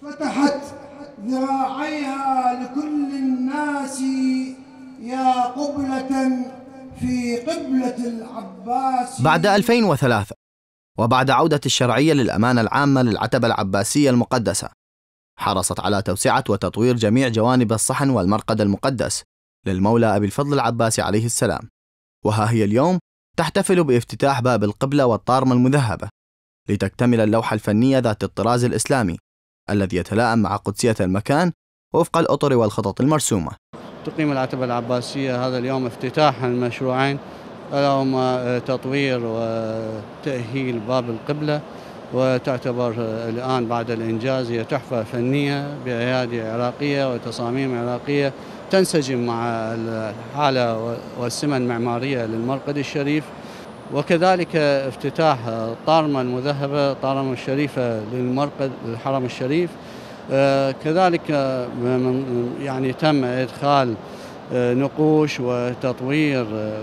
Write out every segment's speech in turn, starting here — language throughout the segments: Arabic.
فتحت ذراعيها لكل الناس يا قبلة في قبلة العباس. بعد 2003 وبعد عودة الشرعية للأمانة العامة للعتبة العباسية المقدسة، حرصت على توسعة وتطوير جميع جوانب الصحن والمرقد المقدس للمولى أبي الفضل العباسي عليه السلام. وها هي اليوم تحتفل بافتتاح باب القبلة والطارمة المذهبة لتكتمل اللوحة الفنية ذات الطراز الإسلامي الذي يتلائم مع قدسية المكان وفق الأطر والخطط المرسومة. تقيم العتبة العباسية هذا اليوم افتتاح المشروعين، هما تطوير وتأهيل باب القبلة، وتعتبر الآن بعد الإنجاز هي تحفة فنية بأيادي عراقية وتصاميم عراقية تنسجم مع الحالة والسمة المعمارية للمرقد الشريف. وكذلك افتتاح الطارمة المذهبة، الطارمة الشريفة للمرقد الحرم الشريف. كذلك يعني تم إدخال نقوش وتطوير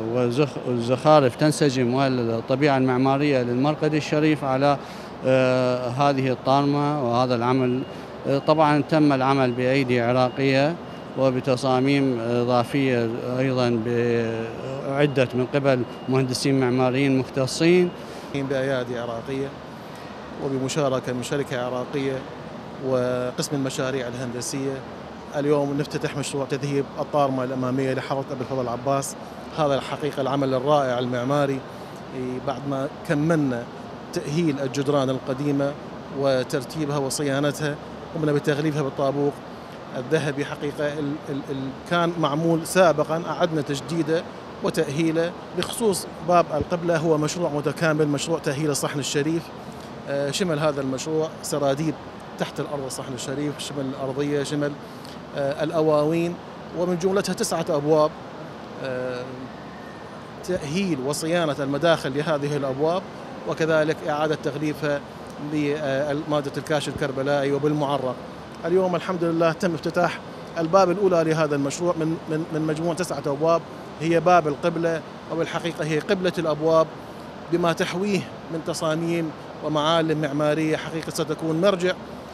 وزخارف تنسجم والطبيعة المعمارية للمرقد الشريف على هذه الطارمة. وهذا العمل طبعا تم العمل بأيدي عراقية وبتصاميم إضافية أيضا عدة من قبل مهندسين معماريين مختصين بأيادي عراقية وبمشاركة من شركة عراقية وقسم المشاريع الهندسية. اليوم نفتتح مشروع تذهيب الطارمة الأمامية لحضرة أبي الفضل العباس. هذا الحقيقة العمل الرائع المعماري بعد ما كملنا تأهيل الجدران القديمة وترتيبها وصيانتها، قمنا بتغليفها بالطابوق الذهبي. حقيقة كان معمول سابقا، أعدنا تجديده وتأهيله. بخصوص باب القبلة هو مشروع متكامل، مشروع تأهيل الصحن الشريف. شمل هذا المشروع سراديب تحت الأرض الصحن الشريف، شمل الأرضية، شمل الأواوين، ومن جملتها 9 أبواب. تأهيل وصيانة المداخل لهذه الأبواب، وكذلك إعادة تغليفها بمادة الكاش الكربلائي وبالمعرق. اليوم الحمد لله تم افتتاح الباب الأولى لهذا المشروع من مجموع 9 أبواب، هي باب القبلة، وبالحقيقة هي قبلة الأبواب بما تحويه من تصاميم ومعالم معمارية. حقيقة ستكون مرجع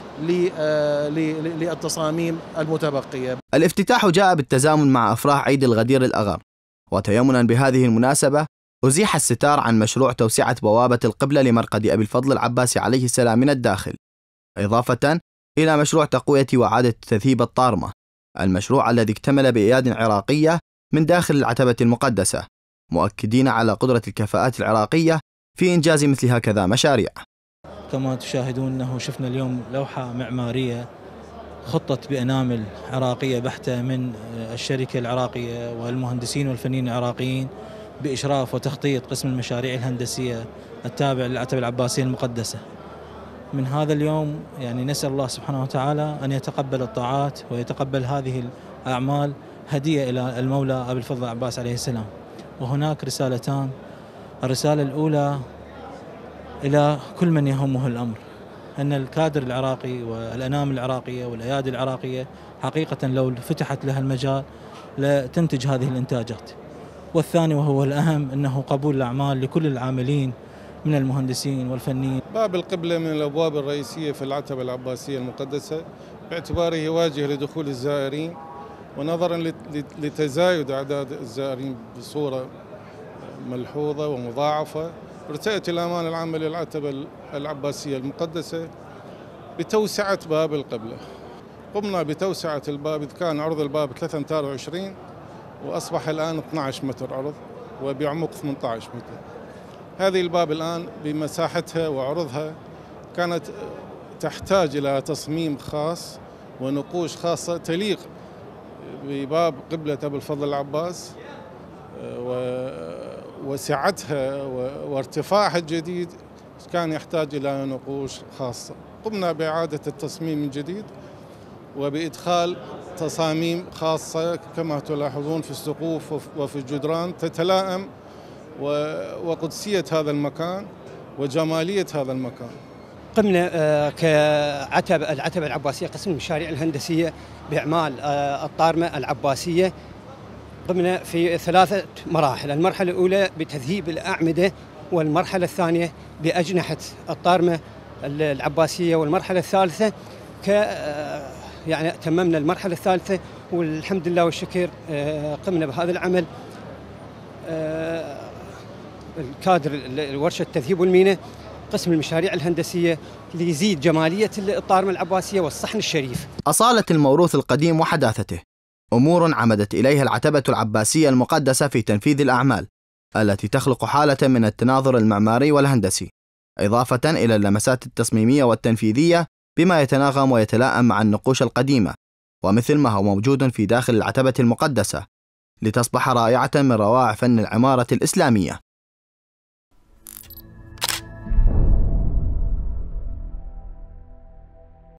للتصاميم المتبقية. الافتتاح جاء بالتزامن مع أفراح عيد الغدير الأغر، وتيمنا بهذه المناسبة أزيح الستار عن مشروع توسعة بوابة القبلة لمرقد أبي الفضل العباسي عليه السلام من الداخل، إضافة إلى مشروع تقوية وإعادة تذهيب الطارمة، المشروع الذي اكتمل بأياد عراقية من داخل العتبة المقدسة، مؤكدين على قدرة الكفاءات العراقية في إنجاز مثل هكذا مشاريع. كما تشاهدون أنه شفنا اليوم لوحة معمارية خطت بأنامل عراقية بحتة من الشركة العراقية والمهندسين والفنيين العراقيين بإشراف وتخطيط قسم المشاريع الهندسية التابع للعتبة العباسية المقدسة. من هذا اليوم يعني نسأل الله سبحانه وتعالى أن يتقبل الطاعات ويتقبل هذه الأعمال هدية إلى المولى أبي الفضل العباس عليه السلام. وهناك رسالتان، الرسالة الأولى إلى كل من يهمه الأمر، أن الكادر العراقي والأنامل العراقية والأيادي العراقية حقيقة لو فتحت لها المجال لتنتج هذه الإنتاجات. والثاني وهو الأهم أنه قبول الأعمال لكل العاملين من المهندسين والفنيين. باب القبلة من الأبواب الرئيسية في العتبة العباسية المقدسة باعتباره واجهة لدخول الزائرين، ونظرا لتزايد أعداد الزائرين بصورة ملحوظة ومضاعفة، ارتأت الأمانة العامة للعتبة العباسية المقدسة بتوسعة باب القبلة. قمنا بتوسعة الباب، إذ كان عرض الباب 3 أمتار و20 وأصبح الآن 12 متر عرض وبعمق 18 متر. هذه الباب الآن بمساحتها وعرضها كانت تحتاج إلى تصميم خاص ونقوش خاصة تليق بباب قبلة أبي الفضل العباس وسعتها وارتفاعها الجديد، كان يحتاج إلى نقوش خاصة. قمنا بإعادة التصميم من جديد وبإدخال تصاميم خاصة كما تلاحظون في السقوف وفي الجدران تتلائم وقدسية هذا المكان وجمالية هذا المكان. قمنا العتبة العباسية قسم المشاريع الهندسية بإعمال الطارمة العباسية. قمنا في 3 مراحل، المرحلة الأولى بتذهيب الأعمدة، والمرحلة الثانية بأجنحة الطارمة العباسية، والمرحلة الثالثة يعني تممنا المرحلة الثالثة والحمد لله والشكر قمنا بهذا العمل. الكادر ورشة تذهيب والمينا قسم المشاريع الهندسية ليزيد جمالية الطارمة العباسية والصحن الشريف. أصالة الموروث القديم وحداثته أمور عمدت إليها العتبة العباسية المقدسة في تنفيذ الأعمال التي تخلق حالة من التناظر المعماري والهندسي، إضافة إلى اللمسات التصميمية والتنفيذية بما يتناغم ويتلائم مع النقوش القديمة ومثل ما هو موجود في داخل العتبة المقدسة، لتصبح رائعة من روائع فن العمارة الإسلامية.